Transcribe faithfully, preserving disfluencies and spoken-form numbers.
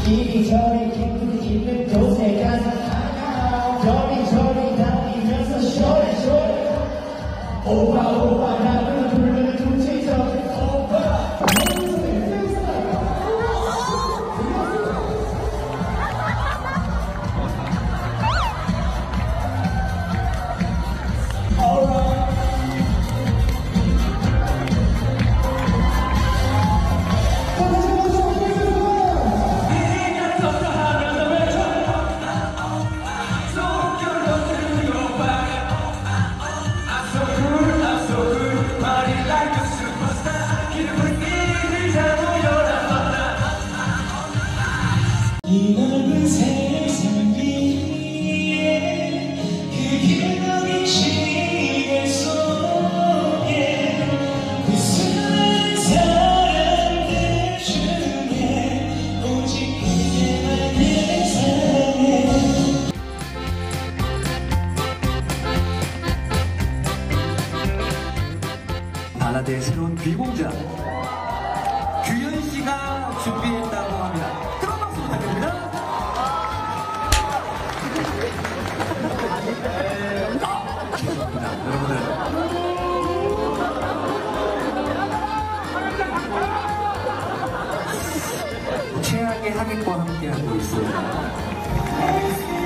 이리저리 갱들이 있는 곳에 가서 저리저리 다니면서 쇼리쇼리 오빠 오빠 나를 부르는 구체적인 오빠 이 넓은 세상 위에 그 길목인 시계 속에 그 수많은 사람들 중에 오직 그대만 예상해 발라드의 새로운 귀공자 규현씨가 준비했다고 합니다. 뜨거운 박수 부탁드립니다. 죄송합니다. 여러분들 최악의 하객과 함께하고 있습니다.